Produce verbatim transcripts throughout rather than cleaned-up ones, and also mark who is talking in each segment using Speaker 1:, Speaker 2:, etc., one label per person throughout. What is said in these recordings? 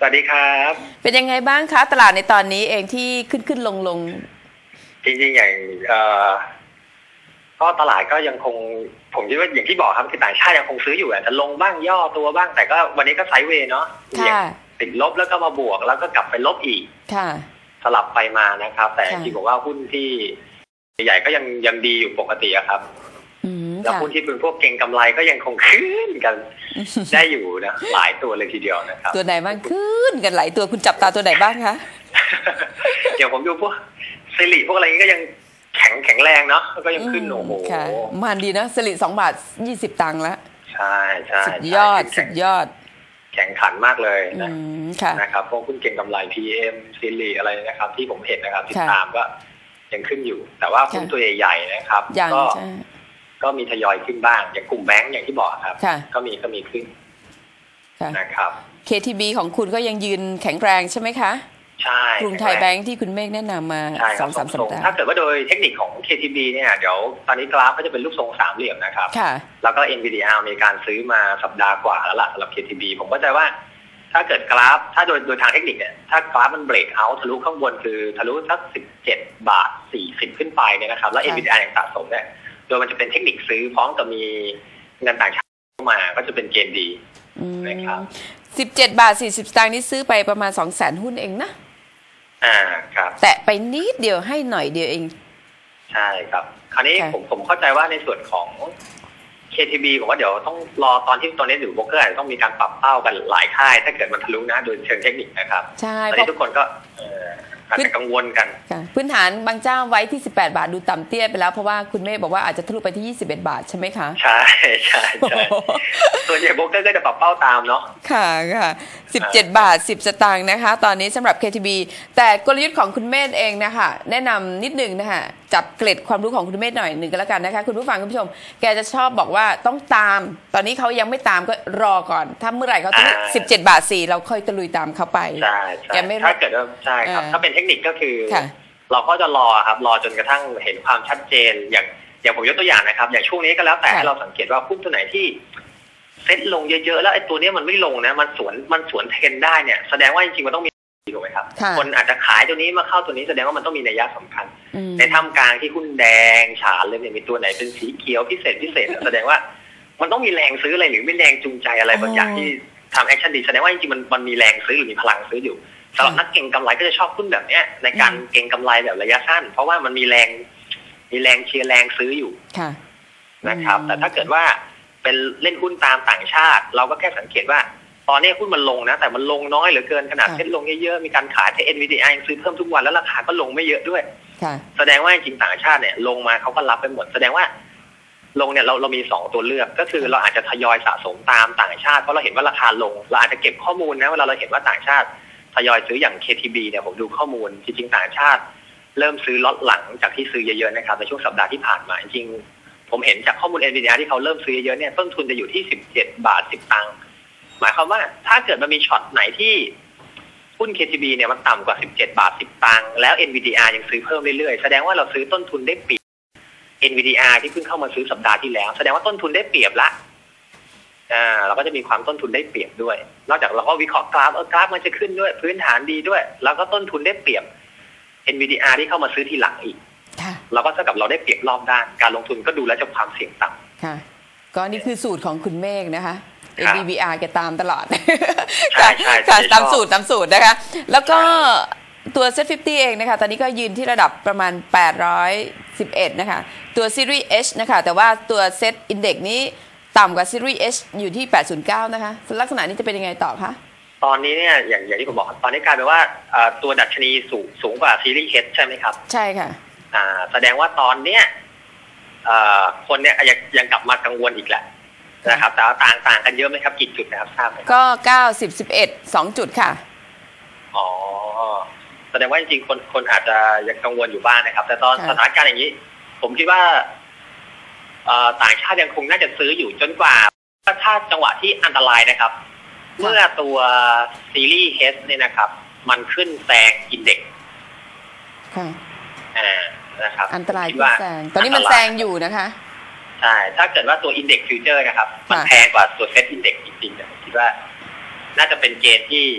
Speaker 1: วัสดีครับ
Speaker 2: เป็นยังไงบ้างคะตลาดในตอนนี้เองที่ขึ้นขึ้นลงลง
Speaker 1: จริงๆอย่างเอ่อก็ตลาดก็ยังคงผมคิดว่าอย่างที่บอกครับคือต่างชาติยังคงซื้ออยู่อาจจะลงบ้างย่อตัวบ้างแต่ก็วันนี้ก็ไซด์เวย์เนาะติดลบแล้วก็มาบวกแล้วก็กลับไปลบอีกสลับไปมานะครับแต่จริงๆบอกว่าหุ้นที่ใหญ่ก็ยังยังดีอยู่ปกติครับแล้วหุ้นที่เป็นพวกเก็งกำไรก็ยังคงขึ้นกันได้อยู่นะหลายตัวเลยทีเดียวนะครับ
Speaker 2: ตัวไหนบ้างขึ้นกันหลายตัวคุณจับตาตัวไหนบ้างคะ
Speaker 1: เดี๋ยวผมดูพวกสิริพวกอะไรนี้ก็ยังแข็งแข็งแรงเนาะก็ยังขึ้นโอ้โห
Speaker 2: มันดีนะสิริสองบาทยี่สิบตังค์แล้ว
Speaker 1: ใช่ใช่
Speaker 2: สุดยอดสุดยอด
Speaker 1: แข่งขันมากเลยนะนะครับพวกหุ้นเก็งกำไร พี เอ็ม สิริอะไรนะครับที่ผมเห็นนะครับติดตามก็ยังขึ้นอยู่แต่ว่าหุ้นตัวใหญ่ๆนะครับก็ก็มีทยอยขึ้นบ้างอย่างกลุ่มแบงก์อย่างที่บอกครับก็มีก็มีขึ้นนะครับ
Speaker 2: เค ที บี ของคุณก็ยังยืนแข็งแรงใช่ไหมคะ
Speaker 1: ใช่
Speaker 2: กรุงไทยแบงก์ที่คุณเมฆแนะนำมาสองสามสัปดาห์
Speaker 1: ถ้าเกิดว่าโดยเทคนิคของ เค ที บี เนี่ยเดี๋ยวตอนนี้กราฟก็จะเป็นรูปทรงสามเหลี่ยมนะครับแล้วก็ เอ็น วี ดี อาร์ มีการซื้อมาสัปดาห์กว่าแล้วล่ะสำหรับ เค ที บี ผมเข้าใจว่าถ้าเกิดกราฟถ้าโดยโดยทางเทคนิคเนี่ยถ้ากราฟมันเบรกเอาท์ทะลุข้างบนคือทะลุสักสิบเจ็ดบาทสี่สิบขึ้นไปเนี่ยนะครับแล้ว เอ็น วี ดี อาร์ ยังสะสมเนี่ยโดยมันจะเป็นเทคนิคซื้อพร้อมกับมีเงินต่างชาติเข้ามาก็จะเป็นเกณฑ์ดีนะครับ
Speaker 2: สิบเจ็ดบาทสี่สิบสตางค์นี้ซื้อไปประมาณสองแสนหุ้นเองนะ
Speaker 1: อ่าครับ
Speaker 2: แตะไปนิดเดียวให้หน่อยเดียวเอง
Speaker 1: ใช่ครับคราวนี้ผมผมเข้าใจว่าในส่วนของ เค ที บี ผมว่าเดี๋ยวต้องรอตอนที่ตอนนี้หรือโบรกเกอร์อาจจะต้องมีการปรับเป้ากันหลายค่ายถ้าเกิดมันทะลุนะโดยเชิงเทคนิคนะครับ
Speaker 2: ใช่
Speaker 1: ตอนนี้ทุกคนก็อาจจะกังวลกัน
Speaker 2: พื้นฐานบางเจ้าไว้ที่สิบแปดบาทดูต่ำเตี้ยไปแล้วเพราะว่าคุณเมฆบอกว่าอาจจะทะลุไปที่ยี่สิบเอ็ดบาทใช่ไหมคะ
Speaker 1: ใช่ใช่ใช่ส่วนใหญ่โบรกเกอร์ก็จะปรับเป้าตามเนาะ
Speaker 2: ค่ะค่ะสิบเจ็ดบาทสิบสตางค์นะคะตอนนี้สำหรับ เค ที บี แต่กลยุทธ์ของคุณเมฆเองนะคะแนะนำนิดนึงนะคะจับเกล็ดความรู้ของคุณเมฆหน่อยหนึ่งก็แล้วกันนะคะคุณผู้ฟังคุณผู้ชมแกจะชอบบอกว่าต้องตามตอนนี้เขายังไม่ตามก็รอก่อนถ้าเมื่อไหร่เขาทะลุสิบเจ็ดบาทสี่เราค่อยตะลุยตามเขาไป
Speaker 1: ใช่แกไม่ถ้าเกิดว่าใช่ครับถ้าเป็นเทคนิคก็คือเราก็จะรอครับรอจนกระทั่งเห็นความชัดเจนอย่างอย่างผมยกตัวอย่างนะครับอย่างช่วงนี้ก็แล้วแต่ให้เราสังเกตว่าหุ้นตัวไหนที่เซ็ตลงเยอะๆแล้วไอ้ตัวนี้มันไม่ลงนะมันสวนมันสวนเทรนได้เนี่ยแสดงว่าจริงๆมันต้องมีถูกไหมครับคนอาจจะขายตัวนี้มาเข้าตัวนี้แสดงว่ามันต้องมีนัยยะสำคัญในท่ามกลางที่หุ้นแดงฉานเลยเนี่ยมีตัวไหนเป็นสีเขียวพิเศษพิเศษแสดงว่ามันต้องมีแรงซื้ออะไรหรือไม่แรงจูงใจอะไรบางอย่างที่ทำแอคชั่นดีแสดงว่าจริงๆมันมันมีแรงซื้อหรือมีพลังซื้ออยู่สำหรับนักเก็งกำไรก็จะชอบหุ้นแบบเนี้ยในการเก็งกำไรแบบระยะสั้นเพราะว่ามันมีแรงมีแรงเชียร์แรงซื้ออยู่นะครับแต่ถ้าเกิดว่าเป็นเล่นหุ้นตามต่างชาติเราก็แค่สังเกตว่าตอนนี้หุ้นมันลงนะแต่มันลงน้อยเหลือเกินขนาดเซ็ตลงเยอะๆมีการขายที่ เอ็น วี ดี อาร์ ยังซื้อเพิ่มทุกวันแล้วราคาก็ลงไม่เยอะด้วยแสดงว่าจริงต่างชาติเนี่ยลงมาเขาก็รับไปหมดแสดงว่าลงเนี่ยเราเรามีสองตัวเลือกก็คือเราอาจจะทยอยสะสมตามต่างชาติเพราะเราเห็นว่าราคาลงเราอาจจะเก็บข้อมูลนะเวลาเราเห็นว่าต่างชาติทยอยซื้ออย่าง เค ที บี เนี่ยผมดูข้อมูลจริงๆต่างชาติเริ่มซื้อล็อตหลังจากที่ซื้อเยอะๆนะครับในช่วงสัปดาห์ที่ผ่านมาจริงๆผมเห็นจากข้อมูล เอ็น วี ดี อาร์ ที่เขาเริ่มซื้อเยอะๆเนี่ยต้นทุนจะอยู่ที่สิบเจ็ดบาทสิบตังค์หมายความว่าถ้าเกิดมันมีช็อตไหนที่หุ้น เค ที บี เนี่ยมันต่ำกว่าสิบเจ็ดบาทสิบตังค์แล้ว เอ็น วี ดี อาร์ ยังซื้อเพิ่มเรื่อยๆแสดงว่าเราซื้อต้นทุนได้เปรียบ เอ็น วี ดี อาร์ ที่เพิ่งเข้ามาซื้อสัปดาห์ที่แล้วแสดงว่าต้นทุนได้เปรียบละอ่าเราก็จะมีความต้นทุนได้เปรียบด้วยนอกจากเราก็วิเคราะห์กราฟเออกราฟมันจะขึ้นด้วยพื้นฐานดีด้วยแล้วก็ต้นทุนได้เปรียบ เอ็น วี ดี อาร์ ที่เข้ามาซื้อทีหลังอีกเราก็เท่ากับเราได้เปรียบรอบด้านการลงทุนก็ดูแลจากความเสี่ยงต่ำ
Speaker 2: ค่ะก็นี่คือสูตรของคุณเมฆนะคะ เอ็น วี อาร์ แกตามตลอด
Speaker 1: ใช่ใช่
Speaker 2: ตามสูตรตามสูตรนะคะแล้วก็ตัว เซ็ต ห้าสิบ เองนะคะตอนนี้ก็ยืนที่ระดับประมาณแปดร้อยสิบเอ็ดนะคะตัว Series H นะคะแต่ว่าตัว Set Index นี้ต่ำกว่า Series H อยู่ที่แปดศูนย์เก้านะคะลักษณะนี้จะเป็นยังไงต่อคะ
Speaker 1: ตอนนี้เนี่ยอย่างอย่างที่ผมบอกตอนนี้กลายเป็นว่าตัวดัชนีสูงสูงกว่า Series H ใช่ไหมครับ
Speaker 2: ใช่ค่ะ
Speaker 1: อ่าแสดงว่าตอนเนี้ยคนเนี่ยยังยังกลับมากังวลอีกแหละนะครับแต่ต่างต่างกันเยอะไหมครับกี่จุดนะครับทราบไหม
Speaker 2: ก็เก้าสิบ สิบเอ็ด สองจุดค่ะ
Speaker 1: อ๋อแสดงว่าจริงๆคนคนอาจจะยังกังวลอยู่บ้างนะครับแต่ตอนสถานการณ์อย่างนี้ผมคิดว่าต่างชาติยังคงน่าจะซื้ออยู่จนกว่าถ้าจังหวะที่อันตรายนะครับเมื่อตัวซีรีส์ H เนี่ยนะครับมันขึ้นแซงอินเด็กซ์
Speaker 2: ค่ะ
Speaker 1: อ่านะครับ
Speaker 2: อันตรายที่แซงตอนนี้มันแซงอยู่นะคะ
Speaker 1: ใช่ถ้าเกิดว่าตัวอินเด็กซ์ฟิวเจอร์นะครับมันแพงกว่าตัวเซ็ตอินเด็กซ์จริงๆผมคิดว่าน่าจะเป็นเกณฑ์ที่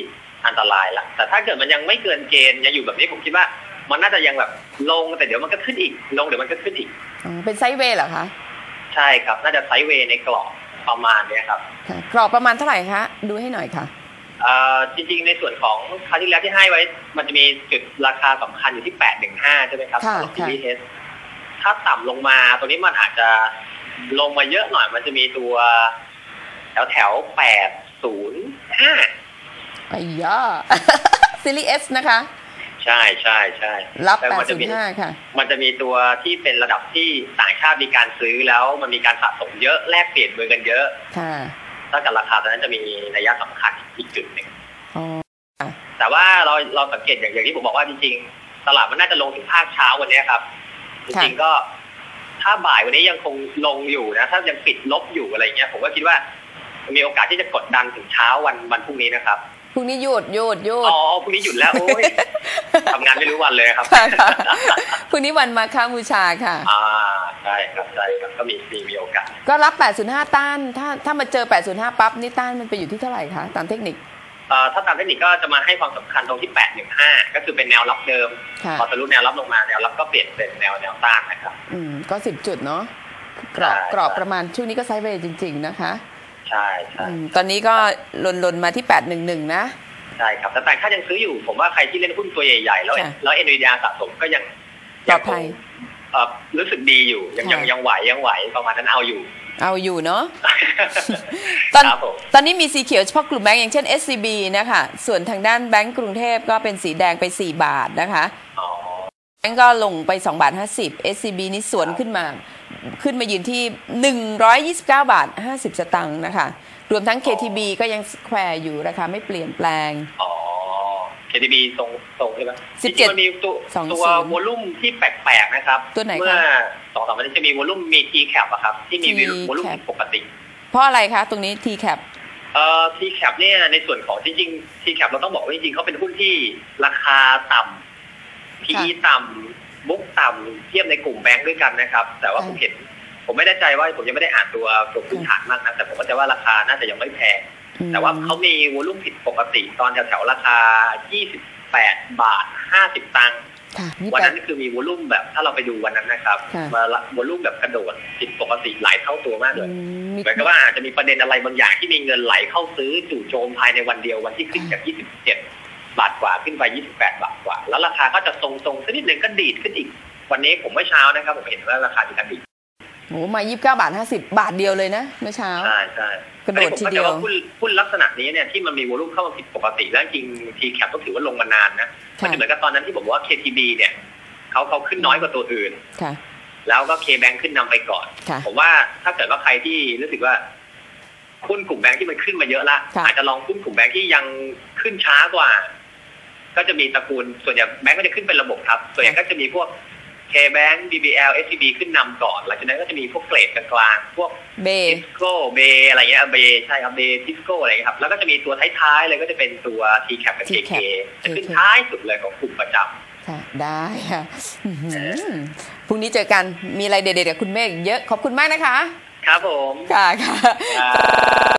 Speaker 1: อันตรายละแต่ถ้าเกิดมันยังไม่เกินเกณฑ์ยังอยู่แบบนี้ผมคิดว่ามันน่าจะยังแบบลงแต่เดี๋ยวมันก็ขึ้นอีกลงเดี๋ยวมันก็ขึ้นอีก
Speaker 2: เป็นไซด์เวย์เหรอคะ
Speaker 1: ใช่ครับน่าจะไซด์เวย์ในกรอบประมาณนี้ครับ
Speaker 2: กรอบประมาณเท่าไหร่คะดูให้หน่อยค่ะ
Speaker 1: จริงๆในส่วนของคราวที่แล้วที่ให้ไว้มันจะมีจุดราคาสำคัญอยู่ที่แปดหนึ่งห้าใช่ไหมครับสำหรับ พี บี เอส ถ้าต่ำลงมาตัวนี้มันอาจจะลงมาเยอะหน่อยมันจะมีตัวแถวแถวแปดศูนย์ห้า
Speaker 2: ไอ้ยาซีรีส์ S นะคะ
Speaker 1: ใช่ใช่ใช่
Speaker 2: รับแปดศูนย์ห้าค่ะ
Speaker 1: มันจะมีตัวที่เป็นระดับที่ต่างชาติมีการซื้อแล้วมันมีการสะสมเยอะแลกเปลี่ยนมือกันเยอะ
Speaker 2: ค่ะ
Speaker 1: ถ้ากับราคาตอนนั้นจะมีนัยสำคัญอีกจุดหนึ่งแต่ว่าเราเราสังเกตอย่างอย่างที่ผมบอกว่าจริงๆตลาดมันน่าจะลงถึงภาคเช้าวันนี้ครับจริงๆก็ถ้าบ่ายวันนี้ยังคงลงอยู่นะถ้ายังปิดลบอยู่อะไรเงี้ยผมก็คิดว่ามีโอกาสที่จะกดดันถึงเช้าวันวันพรุ่งนี้นะครับ
Speaker 2: พรุ่งนี้หยุดหยุดหยุด
Speaker 1: อ๋อพรุ่งนี้หยุดแล้วโอ้ยทำงานไม่รู้วันเลยครับ
Speaker 2: พรุ่งนี้วันมาฆบูชาค่ะ
Speaker 1: อ่าใช่ครับใช่ครับก็มีมีมีโอกาส
Speaker 2: ก็รับแปดศูนย์ห้าต้านถ้าถ้ามาเจอแปดศูนย์ห้าปั๊บนี่ต้านมันไปอยู่ที่เท่าไหร่คะตามเทคนิค
Speaker 1: เอ่อถ้าตามเทคนิคก็จะมาให้ความสำคัญตรงที่แปดหนึ่งห้าก็คือเป็นแนวรับเดิมพอทะลุแนวรับลงมาแนวรับก็เปลี่ยนเป็นแนวแนวต้านนะครับ
Speaker 2: อืมก็สิบจุดเนาะกรอบกรอบประมาณช่วงนี้ก็ไซด์เวย์จริงๆนะคะ
Speaker 1: ใช่ใช่
Speaker 2: ตอนนี้ก็ลนลนมาที่แปดหนึ่งหนึ่งนะ
Speaker 1: ใช่ครับแต่ต่างชาติยังซื้ออยู่ผมว่าใครที่เล่นหุ้นตัวใหญ่ๆแล้วแล้วเอ็นวีดีสะสมก็ยัง
Speaker 2: ปลอดภัย
Speaker 1: รู้สึกดีอยู่ยังยังยังไหวยังไหวประมาณนั้นเอาอยู่
Speaker 2: เอาอยู่เนาะตอนตอนนี้มีสีเขียวเฉพาะกลุ่มแบงก์อย่างเช่น เอส ซี บี นะคะส่วนทางด้านแบงก์กรุงเทพก็เป็นสีแดงไปสี่บาทนะคะแบงก์ก็ลงไปสองบาทห้าสิบ เอส ซี บี นี่สวนขึ้นมาขึ้นมายืนที่หนึ่งร้อยยี่สิบเก้าบาทห้าสิบสตางค์นะคะรวมทั้ง เค ที บี ก็ยังแควร์อยู่ราคาไม่เปลี่ยนแปลง
Speaker 1: อ๋อ เค ที บี ทรงทรงใช่ไหม
Speaker 2: สิบเจ็ด
Speaker 1: มันมีตัวตัววอลุ่มที่แปลกๆนะครับ
Speaker 2: ตัวไหนคะ
Speaker 1: เมื่อสองสามวันนี้จะมีวอลุ่มมี ที แคป อะครับที่มีวอลุ่มปกติ
Speaker 2: เพราะอะไรคะตรงนี้ ที แคป
Speaker 1: เอ่อ ที แคป เนี่ยในส่วนของจริงๆ ที แคป เราต้องบอกว่าจริงๆเขาเป็นหุ้นที่ราคาต่ำ พี อี ต่ำบุ๊กต่ำเทียบในกลุ่มแบงค์ด้วยกันนะครับแต่ว่าผมเห็นผมไม่แน่ใจว่าผมยังไม่ได้อ่านตัวตัวพื้นฐานมากนะแต่ผมก็จะว่าราคาน่าจะยังไม่แพงแต่ว่าเขามีวอลุ่มผิดปกติตอนแถวๆราคายี่สิบแปดบาทห้าสิบตังค์วันนั้นคือมีวอลุ่มแบบถ้าเราไปดูวันนั้นนะครับมาวอลุ่มแบบกระโดดผิดปกติหลายเท่าตัวมากเลยเหมือนกับว่าอาจจะมีประเด็นอะไรบางอย่างที่มีเงินไหลเข้าซื้อจู่โจมภายในวันเดียววันที่ขึ้นจากยี่สิบเจ็ดบาทกว่าขึ้นไปยี่สิบแปดบาทกว่าแล้วราคาก็จะทรงๆสักนิดนึงก็ดีดขึ้นอีกวันนี้ผมเมื่อเช้านะครับผมเห็นว่าราคามีการดีด
Speaker 2: โอ้มายี่สิบเก้าบาทห้าสิบบาทเดียวเลยนะเมื่อเช้า
Speaker 1: ใช่ใช่
Speaker 2: กระโดดทีเดียว
Speaker 1: หุ้นหุ้นลักษณะนี้เนี่ยที่มันมีวอลุ่มเข้ามาผิดปกติแล้วจริง ที แคป ก็ถือว่าลงมานานนะมันจะเหมือนกับตอนนั้นที่ผมว่า เค ที บี เนี่ยเขาเขาขึ้นน้อยกว่าตัวอื่นแล้วก็ K-Bank ขึ้นนำไปก่อนผมว่าถ้าเกิดว่าใครที่รู้สึกว่าหุ้นกลุ่มแบงค์ที่มันขึ้นมาเยอะละอาจจะลองหุ้นกลุ่มแบงค์ที่ยังขึ้นช้ากว่าก็จะมีตระกูลส่วนใหญ่แบงค์ก็จะขึ้นเป็นระบบครับส่วนใหญ่ก็จะมีพวกK-Bank บี บี แอล เอส ซี บี ขึ้นนำก่อนหลังจากนั้นก็จะมีพวกเกรดกลางๆพวก
Speaker 2: เบ
Speaker 1: ทิสโก้เบอะไรเงี้ยเบใช่ครับเบทิสโก้อะไรครับแล้วก็จะมีตัวท้ายๆเลยก็จะเป็นตัว ที แคป กับ เค เค จะขึ้นท้ายสุดเลยของกลุ่มประจำ
Speaker 2: ค่ะได้ค่ะพรุ่งนี้เจอกันมีอะไรเด็ดๆกับคุณเมฆเยอะขอบคุณมากนะคะ
Speaker 1: ครับผม
Speaker 2: ค่ะค่ะ